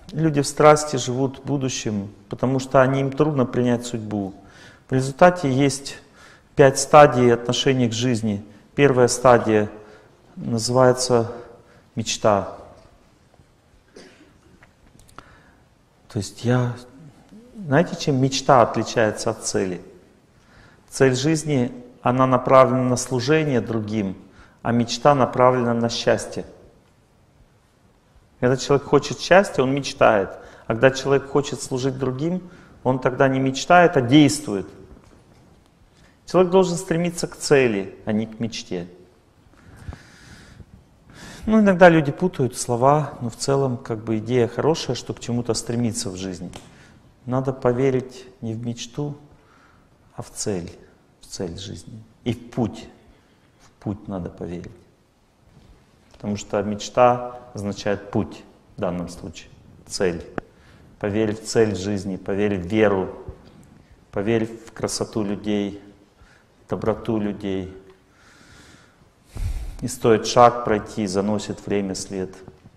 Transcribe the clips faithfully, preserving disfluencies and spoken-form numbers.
люди в страсти живут будущим, потому что они, им трудно принять судьбу. В результате есть пять стадий отношений к жизни. Первая стадия называется мечта. То есть я... Знаете, чем мечта отличается от цели? Цель жизни, она направлена на служение другим, а мечта направлена на счастье. Когда человек хочет счастья, он мечтает. А когда человек хочет служить другим, он тогда не мечтает, а действует. Человек должен стремиться к цели, а не к мечте. Ну, иногда люди путают слова, но в целом как бы идея хорошая, что к чему-то стремиться в жизни. Надо поверить не в мечту, а в цель, в цель жизни. И в путь. В путь надо поверить. Потому что мечта означает путь в данном случае, цель. Поверить в цель жизни, поверить в веру, поверить в красоту людей, доброту людей. И стоит шаг пройти, заносит время след.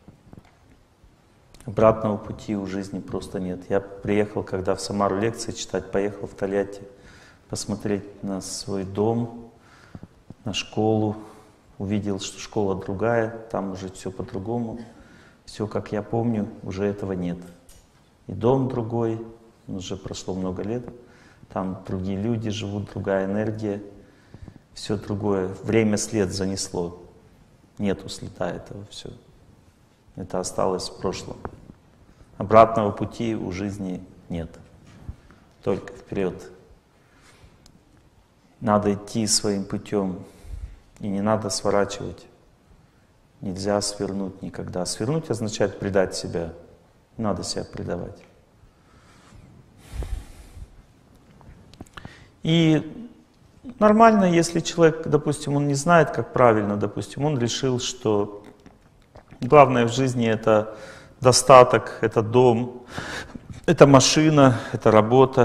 Обратного пути у жизни просто нет. Я приехал, когда в Самару лекции читать, поехал в Тольятти посмотреть на свой дом, на школу. Увидел, что школа другая, там уже все по-другому. Все, как я помню, уже этого нет. И дом другой, уже прошло много лет. Там другие люди живут, другая энергия. Все другое. Время след занесло. Нету следа этого, все. Это осталось в прошлом. Обратного пути у жизни нет. Только вперед. Надо идти своим путем. И не надо сворачивать. Нельзя свернуть никогда. Свернуть означает предать себя. Не надо себя предавать. И нормально, если человек, допустим, он не знает, как правильно, допустим, он решил, что главное в жизни это достаток, это дом, это машина, это работа.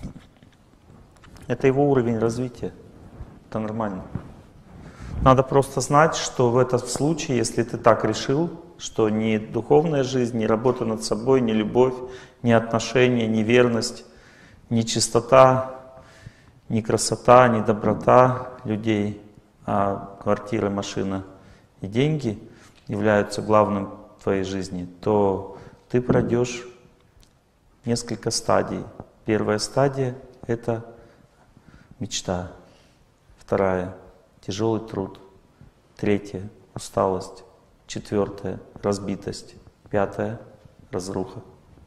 Это его уровень развития. Это нормально. Надо просто знать, что в этом случае, если ты так решил, что ни духовная жизнь, ни работа над собой, ни любовь, ни отношения, ни верность, ни чистота, ни красота, ни доброта людей, а квартира, машина и деньги являются главным в твоей жизни, то ты пройдешь несколько стадий. Первая стадия — это мечта. Вторая — тяжелый труд. Третья — усталость. Четвертая — разбитость. Пятая — разруха.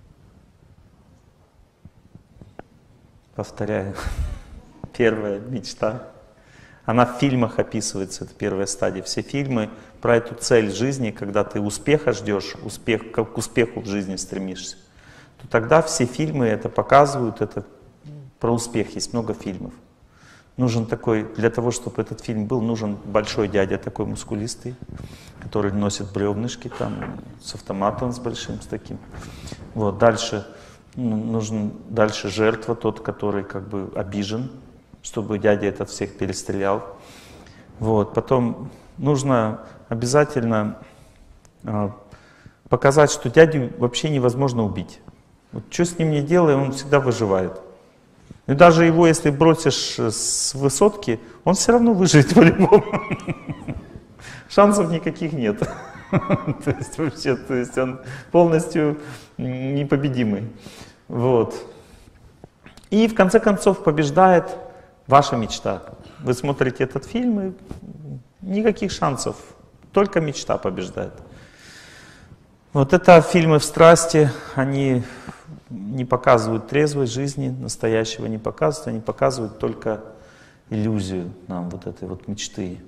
Повторяю. Первая — мечта. Она в фильмах описывается, это первая стадия. Все фильмы про эту цель жизни, когда ты успеха ждешь, успех, к успеху в жизни стремишься, то тогда все фильмы это показывают, это про успех, есть много фильмов. Нужен такой, для того, чтобы этот фильм был, нужен большой дядя, такой мускулистый, который носит бревнышки там, с автоматом, с большим, с таким. Вот, дальше нужен, дальше жертва, тот, который как бы обижен, чтобы дядя этот всех перестрелял. Вот, потом нужно обязательно э, показать, что дядю вообще невозможно убить. Вот что с ним не делай, он всегда выживает. И даже его, если бросишь с высотки, он все равно выживет по-любому. Шансов никаких нет. То есть вообще, то есть он полностью непобедимый. Вот. И в конце концов побеждает ваша мечта. Вы смотрите этот фильм, и никаких шансов, только мечта побеждает. Вот это фильмы в страсти, они не показывают трезвой жизни, настоящего не показывают, они показывают только иллюзию нам вот этой вот мечты.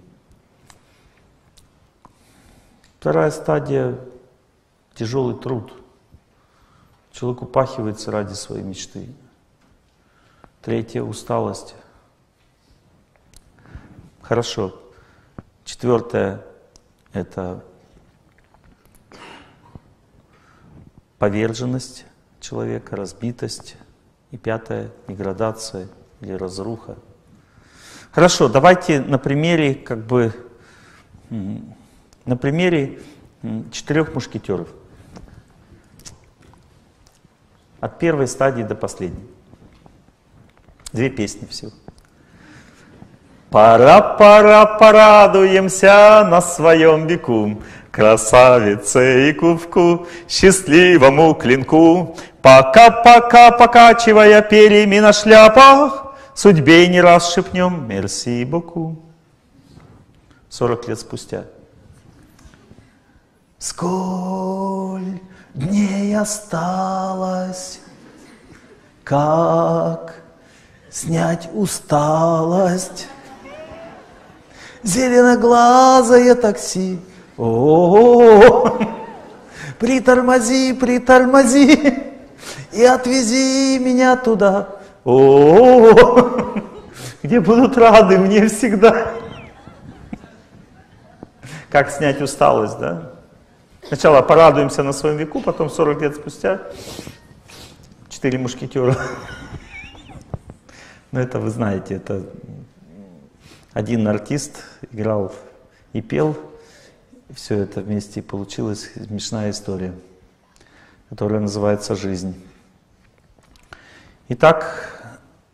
Вторая стадия — тяжелый труд. Человек упахивается ради своей мечты. Третья — усталость. Хорошо. Четвертое — это поверженность человека, разбитость. И пятое — деградация или разруха. Хорошо, давайте на примере, как бы, на примере четырех мушкетеров. От первой стадии до последней. Две песни всего. Пора, пора, порадуемся на своем веку, красавице и кувку, счастливому клинку. Пока-пока, покачивая перьями на шляпах, судьбе не раз шепнем «Мерси боку». Сорок лет спустя. Сколь дней осталось, как снять усталость. Зеленоглазое такси, о-о-о, притормози, притормози и отвези меня туда, о-о-о, где будут рады мне всегда. Как снять усталость, да? Сначала порадуемся на своем веку, потом сорок лет спустя четыре мушкетера. Но это вы знаете, это один артист играл и пел, и все это вместе, и получилась смешная история, которая называется «Жизнь». Итак,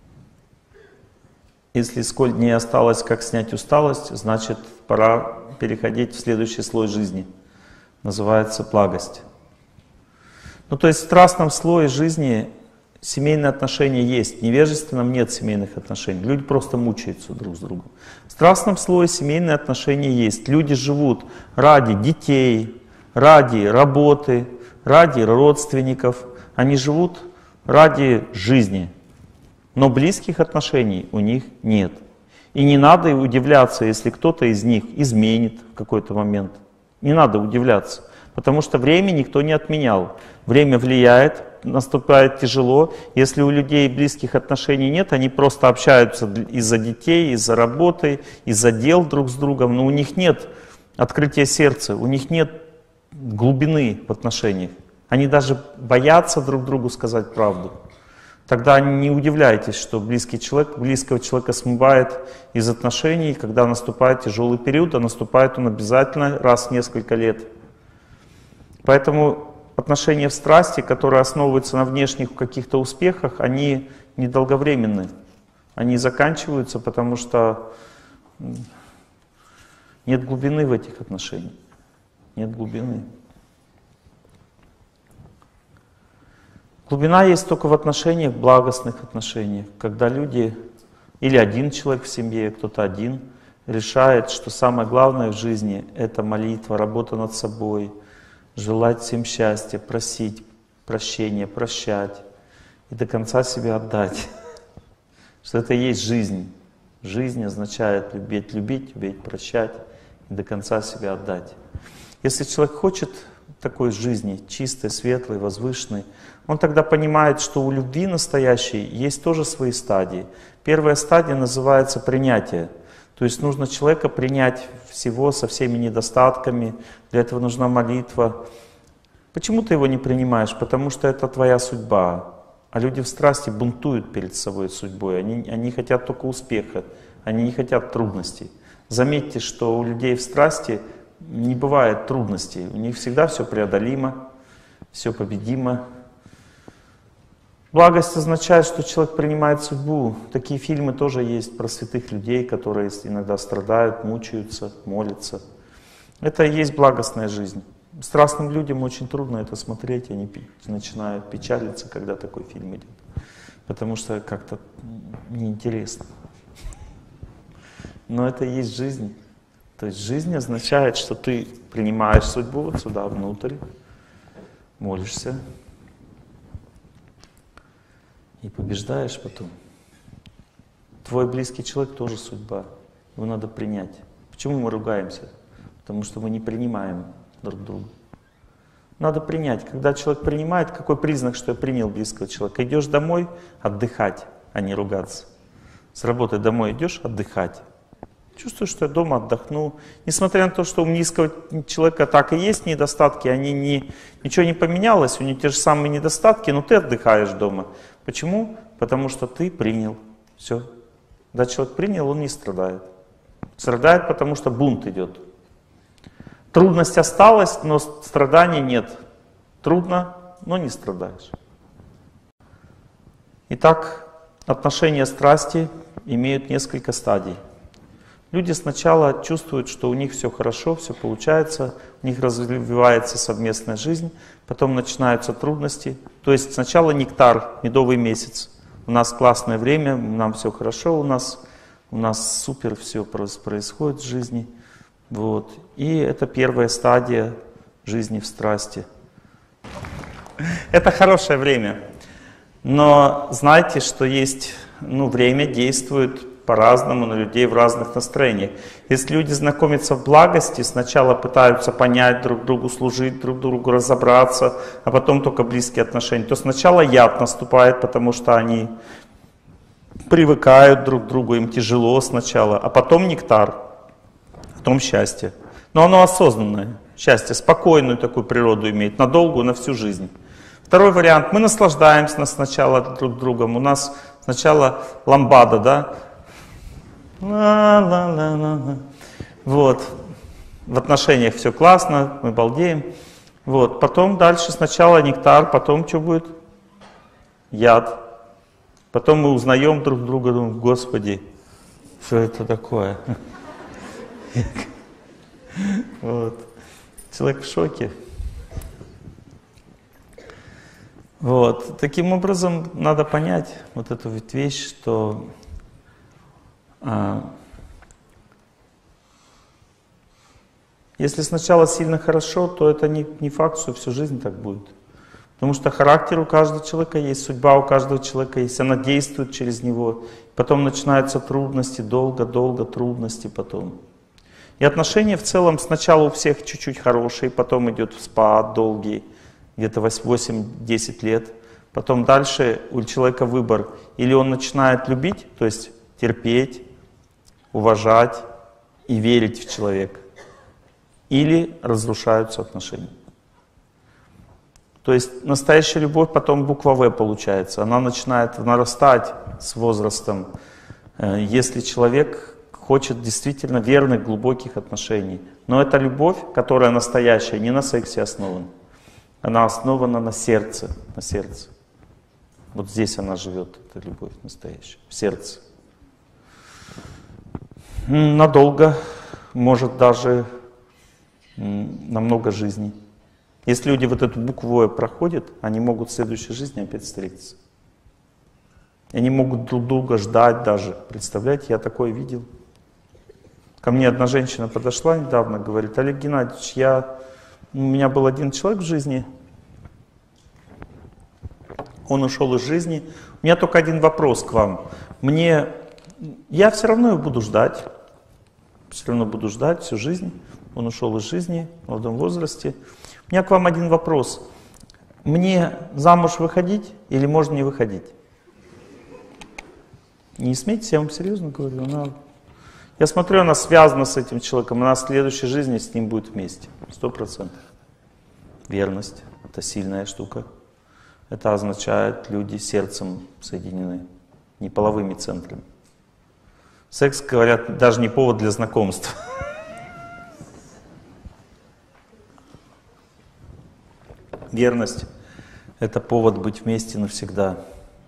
если сколь дней осталось, как снять усталость, значит, пора переходить в следующий слой жизни. Называется благость. Ну, то есть в страстном слое жизни семейные отношения есть, в невежественном нет семейных отношений. Люди просто мучаются друг с другом. В страстном слое семейные отношения есть. Люди живут ради детей, ради работы, ради родственников. Они живут ради жизни. Но близких отношений у них нет. И не надо удивляться, если кто-то из них изменит в какой-то момент. Не надо удивляться, потому что время никто не отменял. Время влияет, наступает тяжело. Если у людей близких отношений нет, они просто общаются из-за детей, из-за работы, из-за дел друг с другом, но у них нет открытия сердца, у них нет глубины в отношениях. Они даже боятся друг другу сказать правду. Тогда не удивляйтесь, что близкий человек, близкого человека смывает из отношений, когда наступает тяжелый период, а наступает он обязательно раз в несколько лет. Поэтому отношения в страсти, которые основываются на внешних каких-то успехах, они недолговременны. Они заканчиваются, потому что нет глубины в этих отношениях. Нет глубины. Глубина есть только в отношениях, в благостных отношениях, когда люди, или один человек в семье, кто-то один, решает, что самое главное в жизни — это молитва, работа над собой, желать всем счастья, просить прощения, прощать и до конца себя отдать. Что это и есть жизнь. Жизнь означает любить, любить, уметь прощать и до конца себя отдать. Если человек хочет такой жизни, чистой, светлой, возвышенной, он тогда понимает, что у любви настоящей есть тоже свои стадии. Первая стадия называется принятие. То есть нужно человека принять всего со всеми недостатками, для этого нужна молитва. Почему ты его не принимаешь? Потому что это твоя судьба. А люди в страсти бунтуют перед собой судьбой, они, они хотят только успеха, они не хотят трудностей. Заметьте, что у людей в страсти не бывает трудностей, у них всегда все преодолимо, все победимо. Благость означает, что человек принимает судьбу. Такие фильмы тоже есть про святых людей, которые иногда страдают, мучаются, молятся. Это и есть благостная жизнь. Страстным людям очень трудно это смотреть, они начинают печалиться, когда такой фильм идет. Потому что как-то неинтересно. Но это и есть жизнь. То есть жизнь означает, что ты принимаешь судьбу вот сюда, внутрь, молишься и побеждаешь потом. Твой близкий человек тоже судьба. Его надо принять. Почему мы ругаемся? Потому что мы не принимаем друг друга. Надо принять. Когда человек принимает, какой признак, что я принял близкого человека? Идешь домой отдыхать, а не ругаться. С работы домой идешь отдыхать. Чувствую, что я дома отдохну. Несмотря на то, что у близкого человека так и есть недостатки, они не, ничего не поменялось, у них те же самые недостатки, но ты отдыхаешь дома. Почему? Потому что ты принял. Все. Когда человек принял, он не страдает. Страдает, потому что бунт идет. Трудность осталась, но страданий нет. Трудно, но не страдаешь. Итак, отношения страсти имеют несколько стадий. Люди сначала чувствуют, что у них все хорошо, все получается, у них развивается совместная жизнь, потом начинаются трудности. То есть сначала нектар, медовый месяц. У нас классное время, нам все хорошо, у нас, у нас супер все происходит в жизни. Вот. И это первая стадия жизни в страсти. Это хорошее время. Но знайте, что есть, ну, время действует по-разному на людей в разных настроениях. Если люди знакомятся в благости, сначала пытаются понять друг другу, служить друг другу, разобраться, а потом только близкие отношения, то сначала яд наступает, потому что они привыкают друг к другу, им тяжело сначала, а потом нектар, потом счастье. Но оно осознанное. Счастье спокойную такую природу имеет, на долгую, на всю жизнь. Второй вариант. Мы наслаждаемся сначала друг другом. У нас сначала ламбада, да? Ла-ла-ла-ла-ла. Вот. В отношениях все классно, мы балдеем. Вот. Потом дальше сначала нектар, потом что будет? Яд. Потом мы узнаем друг друга, думаем, Господи, что это такое? Вот. Человек в шоке. Вот. Таким образом, надо понять вот эту вот вещь, что а, если сначала сильно хорошо, то это не, не факт, что всю жизнь так будет. Потому что характер у каждого человека есть, судьба у каждого человека есть, она действует через него. Потом начинаются трудности, долго-долго трудности потом. И отношения в целом сначала у всех чуть-чуть хорошие, потом идет спад долгий, где-то восемь-десять лет. Потом дальше у человека выбор. Или он начинает любить, то есть терпеть, уважать и верить в человека. Или разрушаются отношения. То есть настоящая любовь потом буква В получается. Она начинает нарастать с возрастом, если человек хочет действительно верных, глубоких отношений. Но это любовь, которая настоящая, не на сексе основана. Она основана на сердце, на сердце. Вот здесь она живет, эта любовь настоящая, в сердце. Надолго, может даже на много жизней. Если люди вот эту букву «Э» проходят, они могут в следующей жизни опять встретиться. Они могут друг друга ждать даже. Представляете, я такое видел. Ко мне одна женщина подошла недавно, говорит: Олег Геннадьевич, я... у меня был один человек в жизни, он ушел из жизни. У меня только один вопрос к вам. Мне... Я все равно его буду ждать. Все равно буду ждать всю жизнь. Он ушел из жизни в молодом возрасте. У меня к вам один вопрос. Мне замуж выходить или можно не выходить? Не смейтесь, я вам серьезно говорю. Она... Я смотрю, она связана с этим человеком. Она в следующей жизни с ним будет вместе. Сто процентов. Верность — это сильная штука. Это означает, люди сердцем соединены, не половыми центрами. Секс, говорят, даже не повод для знакомства. Верность — это повод быть вместе навсегда.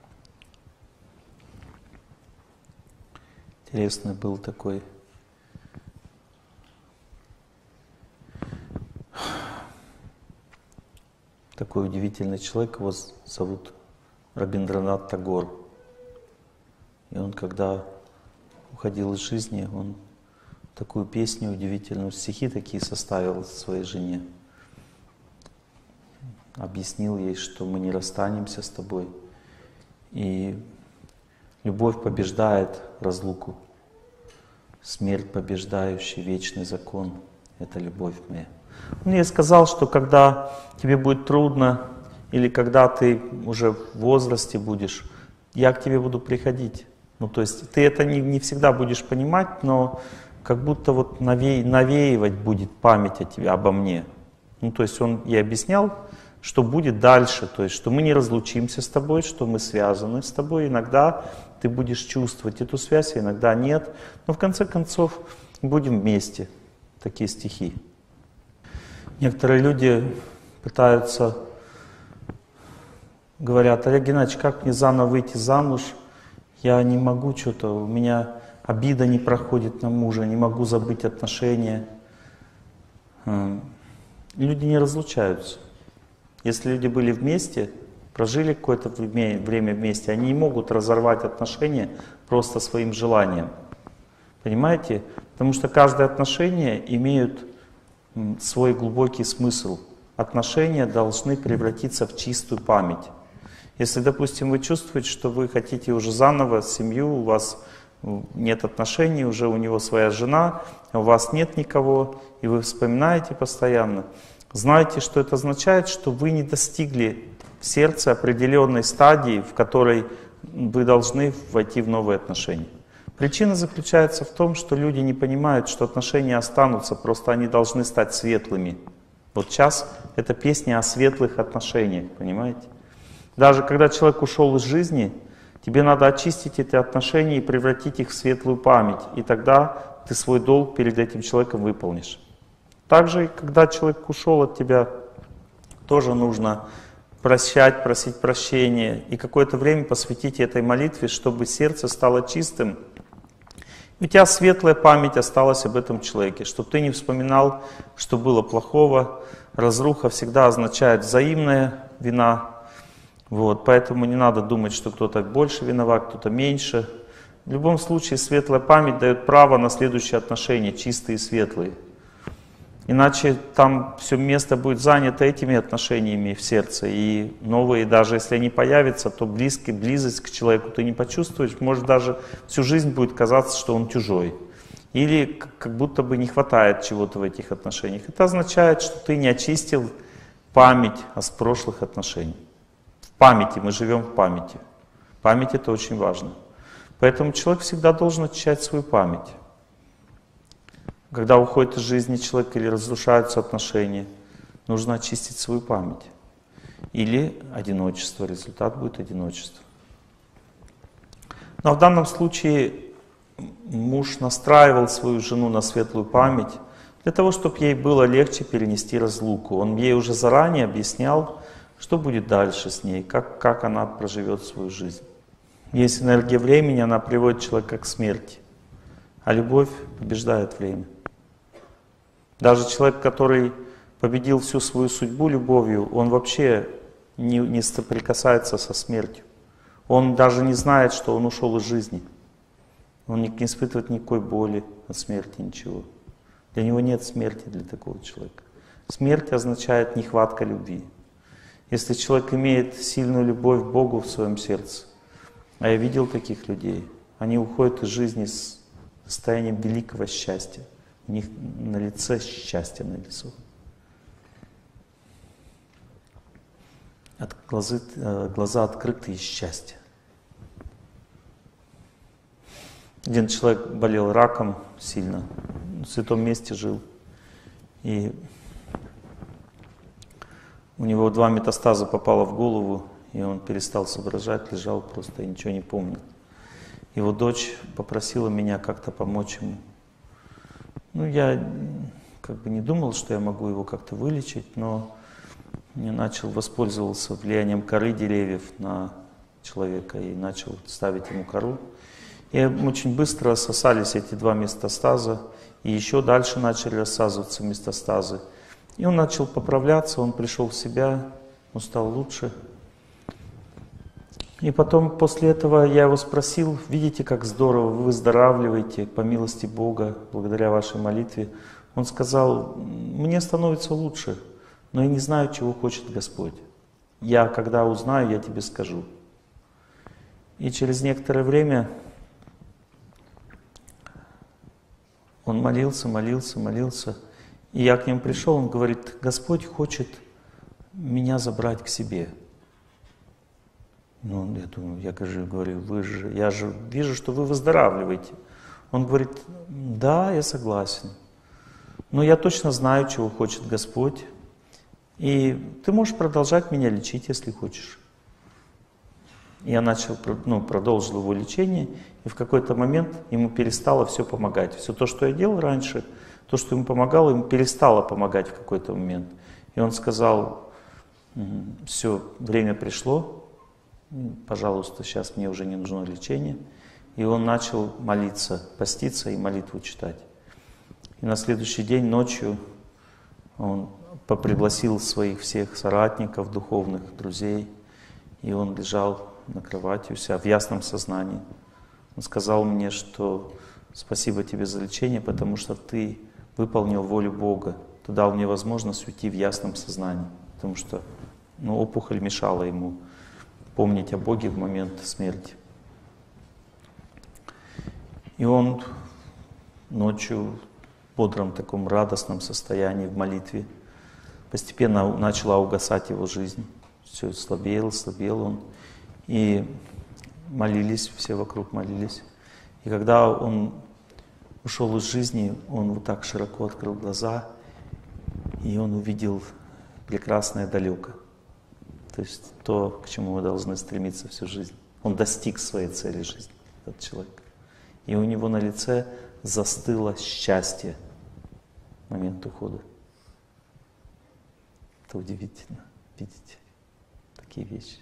Интересный был такой такой удивительный человек, его зовут Рабиндранат Тагор. И он, когда уходил из жизни, он такую песню удивительную, стихи такие составил своей жене. Объяснил ей, что мы не расстанемся с тобой. И любовь побеждает разлуку. Смерть побеждающий вечный закон — это любовь моя. Он ей сказал, что когда тебе будет трудно, или когда ты уже в возрасте будешь, я к тебе буду приходить. Ну, то есть ты это не, не всегда будешь понимать, но как будто вот наве, навеивать будет память о тебе, обо мне. Ну, то есть он ей объяснял, что будет дальше, то есть что мы не разлучимся с тобой, что мы связаны с тобой. Иногда ты будешь чувствовать эту связь, а иногда нет. Но в конце концов будем вместе. Такие стихи. Некоторые люди пытаются говорят: Олег Геннадьевич, как мне заново выйти замуж? Я не могу, что-то у меня обида не проходит на мужа, не могу забыть отношения. Люди не разлучаются. Если люди были вместе, прожили какое-то время вместе, они не могут разорвать отношения просто своим желанием. Понимаете? Потому что каждое отношение имеет свой глубокий смысл. Отношения должны превратиться в чистую память. Если, допустим, вы чувствуете, что вы хотите уже заново семью, у вас нет отношений, уже у него своя жена, а у вас нет никого, и вы вспоминаете постоянно, знайте, что это означает, что вы не достигли в сердце определенной стадии, в которой вы должны войти в новые отношения. Причина заключается в том, что люди не понимают, что отношения останутся, просто они должны стать светлыми. Вот сейчас это песня о светлых отношениях, понимаете? Даже когда человек ушел из жизни, тебе надо очистить эти отношения и превратить их в светлую память, и тогда ты свой долг перед этим человеком выполнишь. Также, когда человек ушел от тебя, тоже нужно прощать, просить прощения и какое-то время посвятить этой молитве, чтобы сердце стало чистым. У тебя светлая память осталась об этом человеке, чтобы ты не вспоминал, что было плохого. Разруха всегда означает взаимная вина. Вот, поэтому не надо думать, что кто-то больше виноват, кто-то меньше. В любом случае, светлая память дает право на следующие отношения, чистые и светлые. Иначе там все место будет занято этими отношениями в сердце. И новые, даже если они появятся, то близкий, близость к человеку ты не почувствуешь. Может, даже всю жизнь будет казаться, что он чужой. Или как будто бы не хватает чего-то в этих отношениях. Это означает, что ты не очистил память о прошлых отношениях. В памяти, мы живем в памяти. Память — это очень важно. Поэтому человек всегда должен очищать свою память. Когда уходит из жизни человек или разрушаются отношения, нужно очистить свою память. Или одиночество, результат будет одиночество. Но в данном случае муж настраивал свою жену на светлую память для того, чтобы ей было легче перенести разлуку. Он ей уже заранее объяснял, что будет дальше с ней, как, как она проживет свою жизнь. Есть энергия времени, она приводит человека к смерти, а любовь побеждает время. Даже человек, который победил всю свою судьбу любовью, он вообще не, не соприкасается со смертью. Он даже не знает, что он ушел из жизни. Он не, не испытывает никакой боли от смерти, ничего. Для него нет смерти, для такого человека. Смерть означает нехватка любви. Если человек имеет сильную любовь к Богу в своем сердце, а я видел таких людей, они уходят из жизни с состоянием великого счастья. У них на лице счастье нарисовано. От глаза, глаза открыты из счастья. Один человек болел раком сильно, в святом месте жил. И у него два метастаза попало в голову, и он перестал соображать, лежал просто и ничего не помнил. Его дочь попросила меня как-то помочь ему. Ну, я как бы не думал, что я могу его как-то вылечить, но я начал воспользоваться влиянием коры деревьев на человека и начал ставить ему кору. И очень быстро рассосались эти два метастаза, и еще дальше начали рассасываться метастазы. И он начал поправляться, он пришел в себя, он стал лучше. И потом, после этого, я его спросил: видите, как здорово вы выздоравливаете по милости Бога, благодаря вашей молитве. Он сказал: мне становится лучше, но я не знаю, чего хочет Господь. Я, когда узнаю, я тебе скажу. И через некоторое время он молился, молился, молился. И я к нему пришел, он говорит: Господь хочет меня забрать к себе. Ну, я думаю, я говорю, вы же, я же вижу, что вы выздоравливаете. Он говорит: да, я согласен. Но я точно знаю, чего хочет Господь. И ты можешь продолжать меня лечить, если хочешь. Я начал, ну, продолжил его лечение, и в какой-то момент ему перестало все помогать. Все то, что я делал раньше, то, что ему помогало, ему перестало помогать в какой-то момент. И он сказал: все, время пришло, пожалуйста, сейчас мне уже не нужно лечение. И он начал молиться, поститься и молитву читать. И на следующий день ночью он попригласил своих всех соратников, духовных друзей, и он лежал на кровати у себя в ясном сознании. Он сказал мне, что спасибо тебе за лечение, потому что ты выполнил волю Бога. Ты дал мне возможность уйти в ясном сознании, потому что ну, опухоль мешала ему помнить о Боге в момент смерти. И он ночью в бодром таком радостном состоянии, в молитве, постепенно начала угасать его жизнь. Все слабел, слабел он. И молились, все вокруг молились. И когда он ушел из жизни, он вот так широко открыл глаза, и он увидел прекрасное далеко. То есть то, к чему мы должны стремиться всю жизнь. Он достиг своей цели жизни, этот человек. И у него на лице застыло счастье в момент ухода. Это удивительно, видите, такие вещи.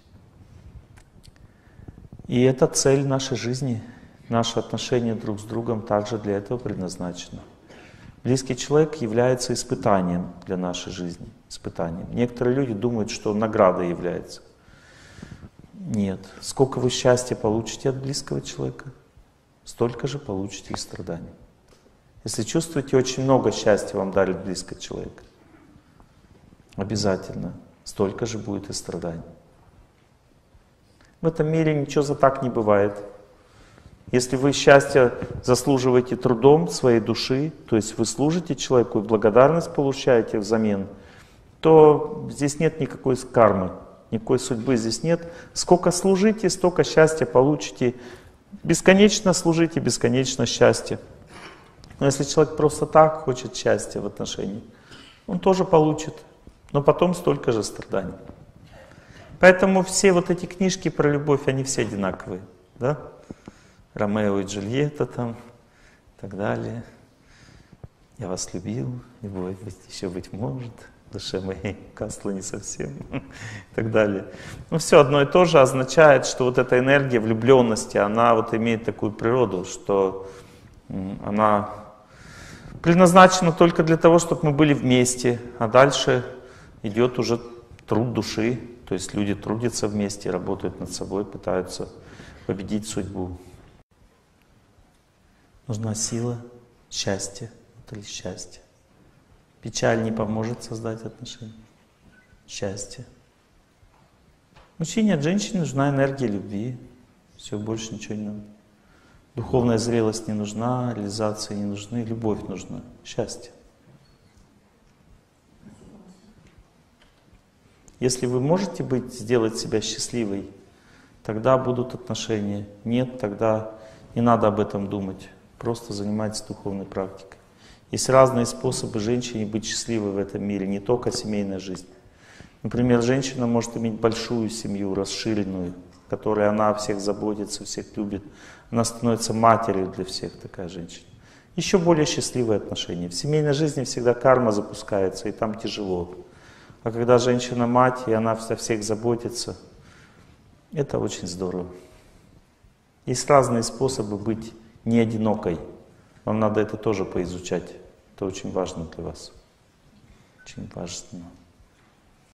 И это цель нашей жизни. Наши отношения друг с другом также для этого предназначены. Близкий человек является испытанием для нашей жизни. Испытанием. Некоторые люди думают, что наградой является. Нет. Сколько вы счастья получите от близкого человека, столько же получите и страданий. Если чувствуете, очень много счастья вам дарит близкий человек, обязательно столько же будет и страданий. В этом мире ничего за так не бывает. Если вы счастье заслуживаете трудом своей души, то есть вы служите человеку и благодарность получаете взамен, то здесь нет никакой кармы, никакой судьбы здесь нет. Сколько служите, столько счастья получите. Бесконечно служите, бесконечно счастье. Но если человек просто так хочет счастья в отношениях, он тоже получит, но потом столько же страданий. Поэтому все вот эти книжки про любовь, они все одинаковые, да? Ромео и Джульетта там, и так далее. Я вас любил, любовь еще быть может, в душе моей касла не совсем, и так далее. Ну все одно и то же означает, что вот эта энергия влюбленности, она вот имеет такую природу, что она предназначена только для того, чтобы мы были вместе, а дальше идет уже труд души, то есть люди трудятся вместе, работают над собой, пытаются победить судьбу. Нужна сила, счастье, внутри счастья. Печаль не поможет создать отношения. Счастье. Мужчине от женщины нужна энергия любви. Все, больше ничего не надо. Духовная зрелость не нужна, реализация не нужны, любовь нужна, счастье. Если вы можете быть, сделать себя счастливой, тогда будут отношения. Нет, тогда не надо об этом думать. Просто занимайтесь духовной практикой. Есть разные способы женщине быть счастливой в этом мире, не только семейная жизнь. Например, женщина может иметь большую семью, расширенную, в которой она о всех заботится, всех любит. Она становится матерью для всех, такая женщина. Еще более счастливые отношения. В семейной жизни всегда карма запускается, и там тяжело. А когда женщина мать, и она о всех заботится, это очень здорово. Есть разные способы быть не одинокой. Вам надо это тоже поизучать. Это очень важно для вас. Очень важно.